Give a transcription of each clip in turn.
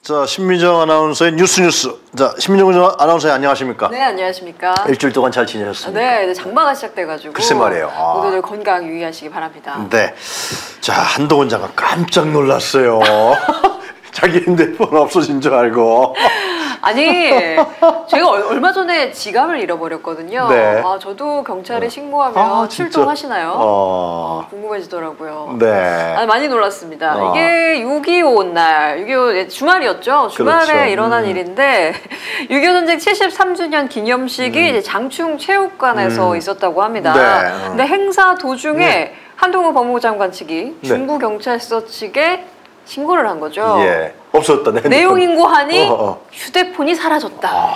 자, 신민정 아나운서의 뉴스. 자, 신민정 아나운서 안녕하십니까? 네, 안녕하십니까? 일주일 동안 잘 지내셨습니까? 네, 장마가 시작돼가지고 글쎄 말이에요. 모두들 건강 유의하시기 바랍니다. 네. 자, 한동훈 장관 깜짝 놀랐어요. 자기 핸드폰 없어진 줄 알고. 아니, 제가 얼마 전에 지갑을 잃어버렸거든요. 네. 아, 저도 경찰에 신고하면 출동하시나요? 궁금해지더라고요. 네. 아, 많이 놀랐습니다. 이게 6.25 날, 6.25 주말이었죠. 주말에 그렇죠. 일어난 일인데 6.25 전쟁 73주년 기념식이 이제 장충 체육관에서 있었다고 합니다. 네. 근데 행사 도중에 한동훈 법무부 장관 측이 중부 경찰서 측에 신고를 한 거죠. 예. 없었다. 내용 인고하니 휴대폰이 사라졌다.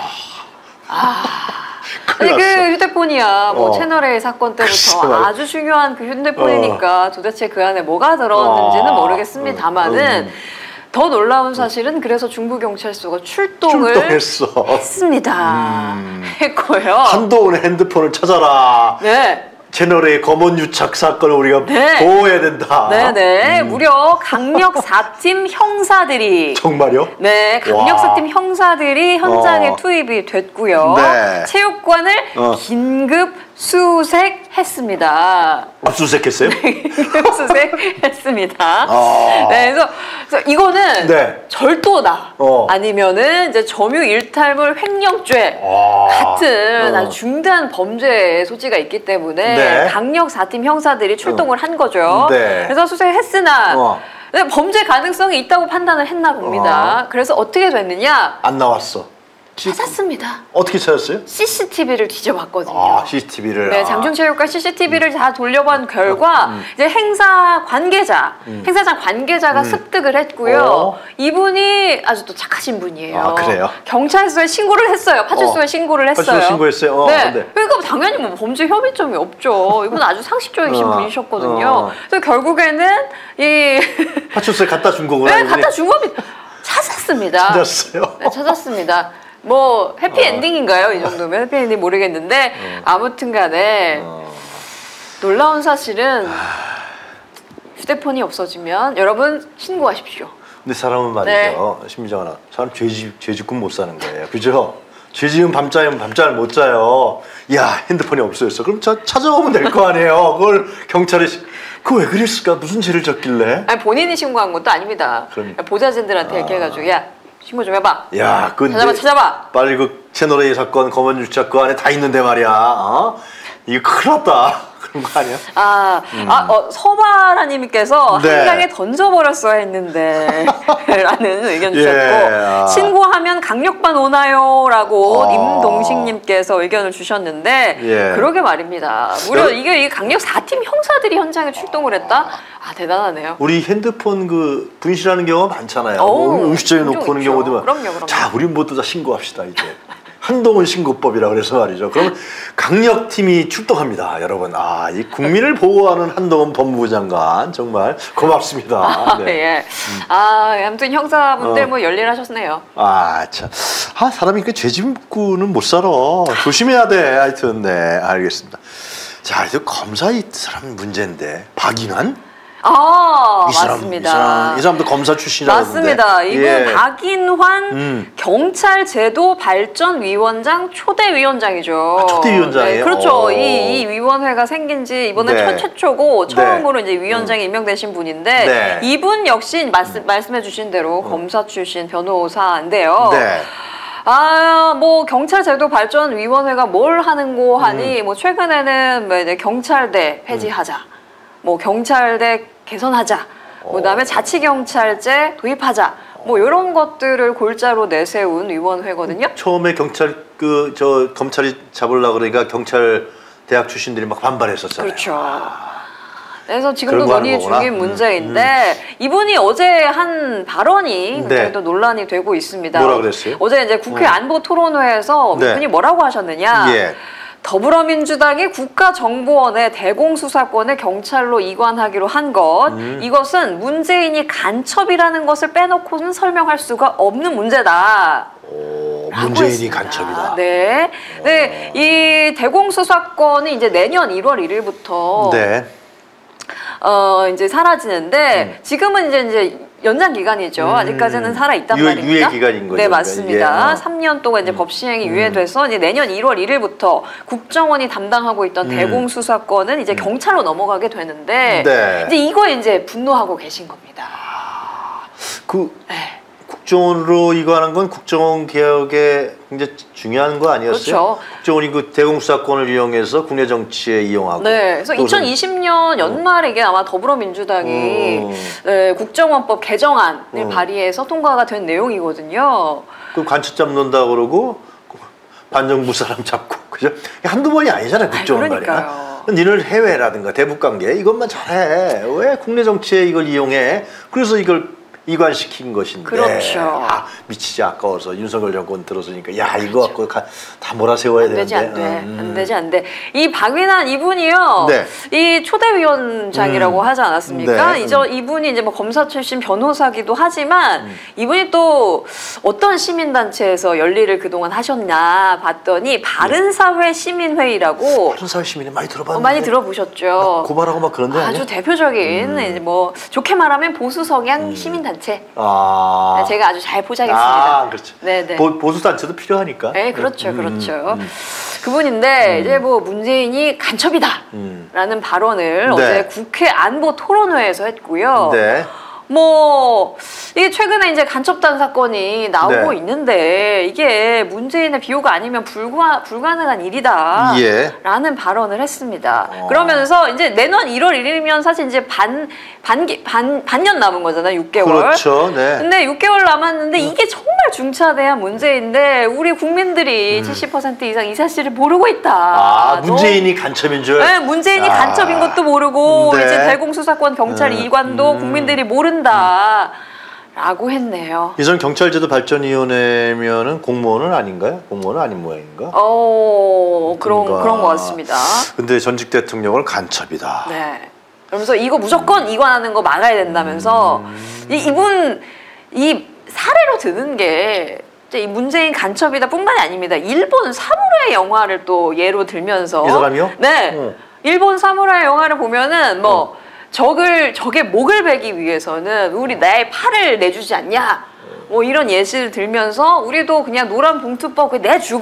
근데 그 휴대폰이야 뭐 채널A 사건 때부터 아주 중요한 그 휴대폰이니까 도대체 그 안에 뭐가 들어있는지는 모르겠습니다만은 더 놀라운 사실은 그래서 중부경찰서가 했습니다. 했고요. 한동훈의 핸드폰을 찾아라. 네. 채널의 검언 유착 사건을 우리가 보호해야 된다. 네네. 무려 강력 4팀 형사들이. 정말요? 네. 강력 4팀 형사들이 현장에 투입이 됐고요. 네. 체육관을 긴급 수색했습니다. 압수수색했어요? 긴급 수색했습니다. 네, 그래서 이거는 절도다. 아니면은 이제 점유 일탈물 횡령죄 같은 아주 중대한 범죄의 소지가 있기 때문에 강력 4팀 형사들이 출동을 한 거죠. 그래서 수색했으나 범죄 가능성이 있다고 판단을 했나 봅니다. 그래서 어떻게 됐느냐? 안 나왔어. 찾았습니다. 어떻게 찾았어요? CCTV를 뒤져봤거든요. CCTV를. 네, 장충체육관 CCTV를 다 돌려본 결과 이제 행사 관계자, 행사장 관계자가 습득을 했고요. 이분이 아주 또 착하신 분이에요. 그래요? 경찰서에 신고를 했어요. 파출소에 신고를 했어요. 파출소에 신고했어요? 네. 그러니까 당연히 뭐 범죄 혐의점이 없죠. 이분 아주 상식적이신 분이셨거든요. 그래서 결국에는 이 파출소에 갖다 준 거구나. 네, 갖다 준 겁니다. 찾았습니다. 찾았어요? 네, 찾았습니다. 뭐 해피엔딩인가요? 이 정도면 해피엔딩 모르겠는데 아무튼 간에 놀라운 사실은 휴대폰이 없어지면 여러분 신고하십시오. 근데 사람은 말이죠. 신민정 아나 사람 죄 짓고 못 사는 거예요. 그죠? 죄 지은 밤잠 못 자요. 야, 핸드폰이 없어졌어. 그럼 찾아오면 될 거 아니에요. 그걸 경찰에 그거 왜 그랬을까? 무슨 죄를 졌길래? 아니, 본인이 신고한 것도 아닙니다. 보좌진들한테 이렇게 해가지고 야, 신고 좀 해봐. 야, 찾아봐. 빨리 그 채널A 사건 검언 유착 그 안에 다 있는데 말이야. 이거 큰일 났다. 그런 거 아니야? 서바라님께서 한강에 던져버렸어야 했는데 라는 의견 주셨고 신고하면 강력반 오나요? 라고 임동식님께서 의견을 주셨는데 그러게 말입니다. 무려 이게 강력 4팀 형사들이 현장에 출동을 했다? 대단하네요. 우리 핸드폰 그 분실하는 경우가 많잖아요. 음식점에 놓고 오는 경우도 그럼요. 자, 우리 모두 다 신고합시다 이제. 한동훈 신고법이라 그래서 말이죠. 그러면 강력팀이 출동합니다, 여러분. 이 국민을 보호하는 한동훈 법무부 장관 정말 고맙습니다. 네. 아무튼 형사분들 뭐 열일하셨네요. 참. 사람이 그 죄짓고는 못 살아. 조심해야 돼. 하여튼 알겠습니다. 자, 이제 검사 이 사람 문제인데 박인환? 맞습니다. 이 사람도 검사 출신이라고 맞습니다. 이분 박인환 경찰제도발전위원장 초대위원장이죠. 초대위원장이에요? 네, 그렇죠. 이 위원회가 생긴 지 이번에 최초고 처음으로 이제 위원장이 임명되신 분인데 이분 역시 말씀해 주신 대로 검사 출신 변호사인데요. 뭐 경찰제도발전위원회가 뭘 하는고 하니 뭐 최근에는 뭐 이제 경찰대 폐지하자. 뭐 경찰대 개선하자, 그다음에 자치경찰제 도입하자, 뭐 이런 것들을 골자로 내세운 위원회거든요. 처음에 검찰이 잡으려고 그러니까 경찰 대학 출신들이 막 반발했었잖아요. 그렇죠. 그래서 지금도 논의 중인 문제인데 이분이 어제 한 발언이 굉장히 또 논란이 되고 있습니다. 뭐라 그랬어요? 어제 이제 국회 안보토론회에서 이분이 뭐라고 하셨느냐? 더불어민주당이 국가정보원의 대공수사권을 경찰로 이관하기로 한 것, 이것은 문재인이 간첩이라는 것을 빼놓고는 설명할 수가 없는 문제다. 문재인이 간첩이다. 네. 이 대공수사권이 이제 내년 1월 1일부터 이제 사라지는데 지금은 이제 연장 기간이죠. 아직까지는 살아 있단 말입니다. 유예 기간인 거죠. 네, 맞습니다. 예. 3년 동안 이제 법 시행이 유예돼서 이제 내년 1월 1일부터 국정원이 담당하고 있던 대공수사권은 이제 경찰로 넘어가게 되는데 네. 이제 이거에 이제 분노하고 계신 겁니다. 네. 국정원으로 이거 하는 건 국정원 개혁에 굉장히 중요한 거 아니었어요? 그렇죠. 국정원이 그 대공수사권을 이용해서 국내 정치에 이용하고. 네, 그래서 2020년 연말에 이게 아마 더불어민주당이 네, 국정원법 개정안을 발의해서 통과가 된 내용이거든요. 그 관측 잡는다 그러고 반정부 사람 잡고 그죠? 한두 번이 아니잖아요, 국정원 말이야. 니는 해외라든가 대북관계 이것만 잘해. 왜 국내 정치에 이걸 이용해? 그래서 이걸 이관시킨 것인데. 그렇죠. 아, 미치지 아까워서 윤석열 정권 들어서니까 야 이거 갖고 다 몰아세워야 되는데. 안 되지 안 돼. 이 박인환 이분이요. 네. 이 초대위원장이라고 하지 않았습니까? 네. 이분이 이제 뭐 검사 출신 변호사기도 하지만 이분이 또 어떤 시민단체에서 열일을 그동안 하셨나 봤더니 바른사회 시민회의라고. 바른사회 시민이 많이 들어봤는데. 많이 들어보셨죠. 고발하고 막 그런 데 아니야? 아주 대표적인 이제 뭐 좋게 말하면 보수 성향 시민단체. 제가 아주 잘 포장했습니다. 그렇죠. 네네. 보수 단체도 필요하니까. 네, 그렇죠, 그렇죠. 그분인데 이제 뭐 문재인이 간첩이다라는 발언을 네. 어제 국회 안보 토론회에서 했고요. 네. 뭐 이게 최근에 이제 간첩단 사건이 나오고 네. 있는데 이게 문재인의 비호가 아니면 불가능한 일이다 예. 라는 발언을 했습니다. 그러면서 이제 내년 1월 1일이면 사실 이제 반년 남은 거잖아요. 6개월. 그렇죠. 네. 근데 6개월 남았는데 이게 정말 중차대한 문제인데 우리 국민들이 70% 이상 이 사실을 모르고 있다. 문재인이 간첩인 줄? 네, 문재인이 간첩인 것도 모르고 네. 이제 대공수사권 경찰 이관도 국민들이 모른다. 라고 했네요. 이전 경찰제도 발전위원회면은 공무원은 아닌가요? 공무원은 아닌 모양인가? 그런 것 같습니다. 근데 전직 대통령을 간첩이다. 네. 그러면서 이거 무조건 이관하는 거 막아야 된다면서 이분 이 사례로 드는 게 이 문재인 간첩이다 뿐만이 아닙니다. 일본 사무라이 영화를 또 예로 들면서 이 사람이요? 네. 일본 사무라이 영화를 보면은 뭐 적의 목을 베기 위해서는 우리 나의 팔을 내주지 않냐 뭐 이런 예시를 들면서 우리도 그냥 노란 봉투법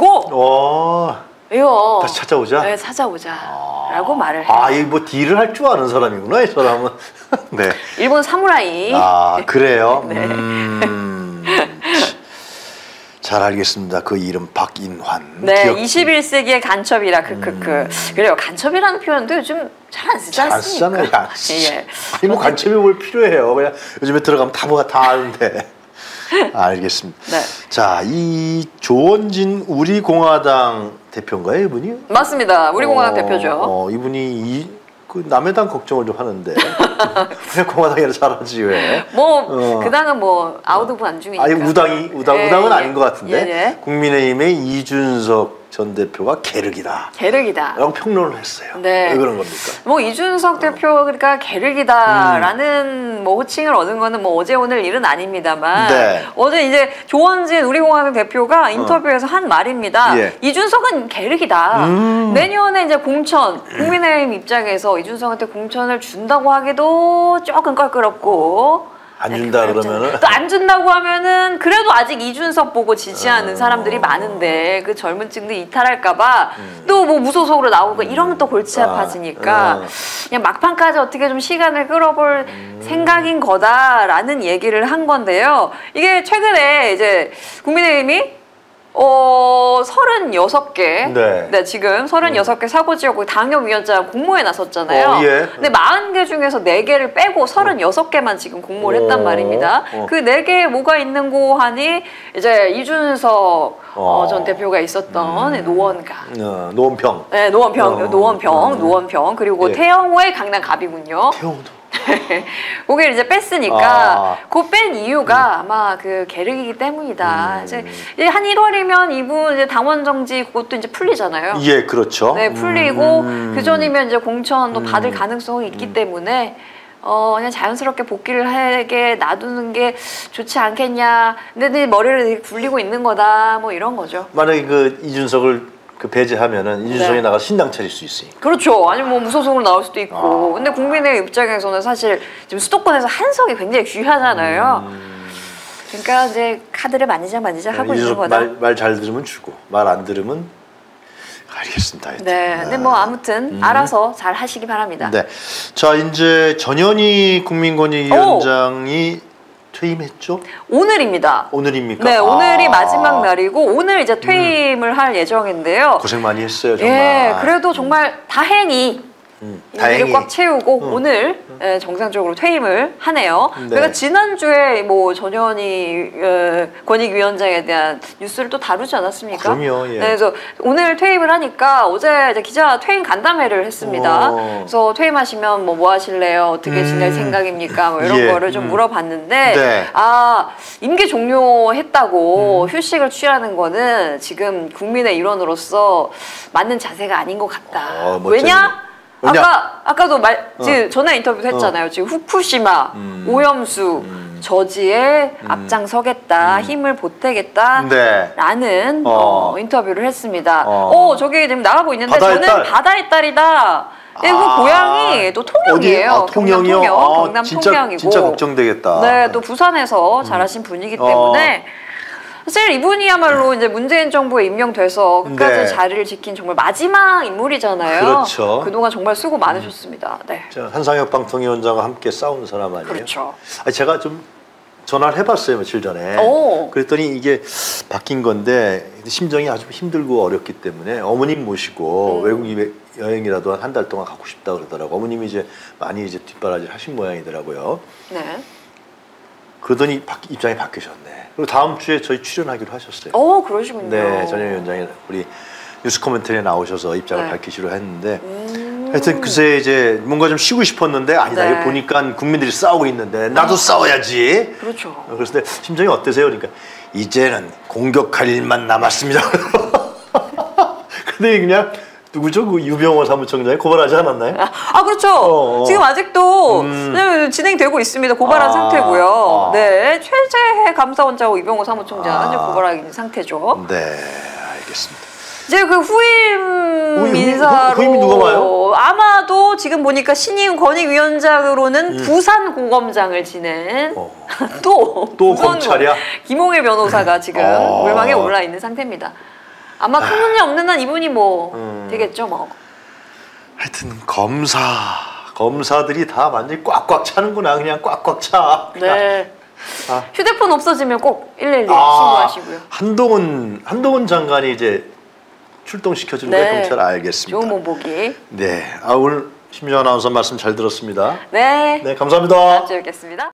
내주고 이거 다시 찾아오자? 네, 찾아오자 라고 말을 해요. 이 뭐 딜을 할 줄 아는 사람이구나 이 사람은. 네. 일본 사무라이. 그래요? 네. 잘 알겠습니다. 그 이름 박인환. 네, 21세기의 간첩이라 그래요. 간첩이라는 표현도 요즘 잘 안 쓰지 않습니까? 잘 안 쓰잖아요. 예. 아니 뭐 간첩이 뭘 필요해요. 그냥 요즘에 들어가면 다 아는데. 알겠습니다. 네. 자, 이 조원진 우리공화당 대표인가요, 이분이? 맞습니다. 우리공화당 대표죠. 이분이 그 남의 당 걱정을 좀 하는데 왜 공화당이라 잘하지 왜? 그 당은 뭐 아웃 오브 안중이니까. 우당은 아닌 것 같은데. 예. 국민의힘의 이준석 전 대표가 게르기다. 라고 평론을 했어요. 네. 왜 그런 겁니까? 뭐 이준석 대표가 게르기다라는 뭐 호칭을 얻은 거는 뭐 어제 오늘 일은 아닙니다만 네. 어제 이제 조원진 우리공화당 대표가 인터뷰에서 한 말입니다. 예. 이준석은 게르기다. 내년에 이제 공천 국민의힘 입장에서 이준석한테 공천을 준다고 하기도 조금 껄끄럽고. 안 준다 그러면은 또 안 준다고 하면은 그래도 아직 이준석 보고 지지하는 사람들이 많은데 그 젊은 층들 이탈할까봐 또 뭐 무소속으로 나오고 이러면 또 골치 아파지니까 그냥 막판까지 어떻게 좀 시간을 끌어볼 생각인 거다라는 얘기를 한 건데요. 이게 최근에 이제 국민의힘이 36개. 네, 지금 36개 사고지역 당협위원장 공모에 나섰잖아요. 근데 40개 중에서 4개를 빼고 36개만 지금 공모를 했단 말입니다. 그 4개에 뭐가 있는고 하니 이제 이준석 전 대표가 있었던 노원가. 노원평. 네, 노원평. 그리고 태영호의 강남 갑이군요. 태영호도. 거기를 이제 뺐으니까 그 뺀 이유가 아마 그 게르기이기 때문이다. 이제 한 1월이면 이분 이제 당원 정지 그것도 이제 풀리잖아요. 예, 그렇죠. 네, 풀리고 그 전이면 이제 공천도 받을 가능성이 있기 때문에 그냥 자연스럽게 복귀를 하게 놔두는 게 좋지 않겠냐. 근데 네 머리를 되게 굴리고 있는 거다. 뭐 이런 거죠. 만약에 그 이준석을 그 배제하면은 이준석이 네. 나가 신당 차릴 수 있으니까. 그렇죠. 아니면 뭐 무소속으로 나올 수도 있고. 근데 국민의 입장에서는 사실 지금 수도권에서 한석이 굉장히 귀하잖아요. 그러니까 이제 카드를 만지작 하고 있는 거다. 말 잘 들으면 주고 말 안 들으면 알겠습니다. 네. 근데 뭐 아무튼 알아서 잘 하시기 바랍니다. 네. 자, 이제 전현희 국민권익위원장이 퇴임했죠? 오늘입니다. 오늘입니까? 네, 오늘이 마지막 날이고 오늘 이제 퇴임을 할 예정인데요. 고생 많이 했어요, 정말. 예, 그래도 정말 다행히 다행히 꽉 채우고 오늘 정상적으로 퇴임을 하네요. 네. 제가 지난주에 뭐 전현희 권익위원장에 대한 뉴스를 또 다루지 않았습니까? 그럼요. 예. 네, 그래서 오늘 퇴임을 하니까 어제 이제 기자 퇴임 간담회를 했습니다. 그래서 퇴임하시면 뭐 하실래요? 어떻게 지낼 생각입니까? 뭐 이런 예. 거를 좀 물어봤는데 네. 임기 종료했다고 휴식을 취하는 거는 지금 국민의 일원으로서 맞는 자세가 아닌 것 같다. 왜냐? 아까도 지금 전에 인터뷰도 했잖아요. 지금 후쿠시마, 오염수 저지에 앞장서겠다, 힘을 보태겠다, 네. 라는 인터뷰를 했습니다. 저기 지금 나가고 있는데 바다의 저는 딸. 바다의 딸이다. 그 고향이 또 통영이에요. 통영이요? 경남 진짜, 통영이고. 진짜 걱정되겠다. 네, 또 부산에서 자라신 분이기 때문에 사실 이분이야말로 이제 문재인 정부에 임명돼서 끝까지 네. 자리를 지킨 정말 마지막 인물이잖아요. 그렇죠. 그동안 정말 수고 많으셨습니다. 네. 한상혁 방통위원장과 함께 싸운 사람 아니에요? 그렇죠. 제가 좀 전화를 해봤어요, 며칠 전에. 그랬더니 이게 바뀐 건데 심정이 아주 힘들고 어렵기 때문에 어머님 모시고 외국 여행이라도 한 달 동안 가고 싶다 그러더라고. 어머님이 이제 많이 이제 뒷바라지를 하신 모양이더라고요. 네. 그러더니 입장이 바뀌셨네. 그리고 다음 주에 저희 출연하기로 하셨어요. 그러시군요. 네, 전현희 위원장이 우리 뉴스 코멘터리에 나오셔서 입장을 네. 밝히시려 했는데 하여튼 그새 이제 뭔가 좀 쉬고 싶었는데 아니다. 네. 이거 보니까 국민들이 싸우고 있는데 나도 싸워야지. 그렇죠. 그런데 심정이 어떠세요? 그러니까 이제는 공격할 일만 남았습니다. 근데 그냥 누구죠? 그 유병호 사무총장이 고발하지 않았나요? 그렇죠. 지금 아직도 진행되고 있습니다. 고발한 상태고요. 네, 최재해 감사원장하고 유병호 사무총장 고발한 상태죠. 네, 알겠습니다. 이제 그 후임 인사로 후임이 누가 와요? 아마도 지금 보니까 신임 권익위원장으로는 부산고검장을 지낸 또 검찰이야? 김홍일 변호사가 지금 물망에 올라 있는 상태입니다. 아마 큰 문제 없는 한 이분이 뭐 되겠죠, 뭐. 하여튼 검사들이 다 완전히 꽉꽉 차는구나. 그냥 꽉꽉 차. 네. 휴대폰 없어지면 꼭 112 신고하시고요. 한동훈 장관이 이제 출동시켜주는 거예요, 경찰. 알겠습니다. 좋은 본보기. 네, 오늘 심지어 아나운서 말씀 잘 들었습니다. 네. 네, 감사합니다. 다음 주에 뵙겠습니다.